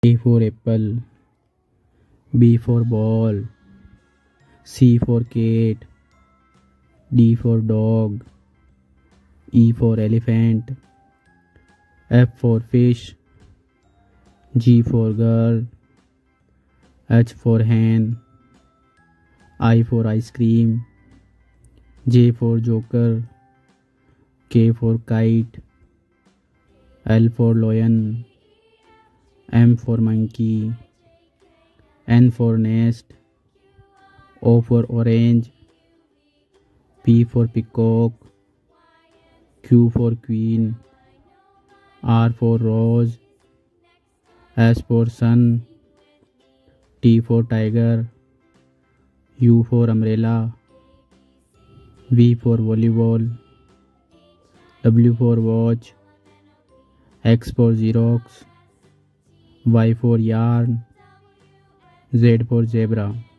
A for apple, B for ball, C for cat, D for dog, E for elephant, F for fish, G for girl, H for hen, I for ice cream, J for joker, K for kite, L for lion, M for monkey, N for nest, O for orange, P for peacock, Q for queen, R for rose, S for sun, T for tiger, U for umbrella, V for volleyball, W for watch, X for Xerox, Y for yarn, Z for zebra.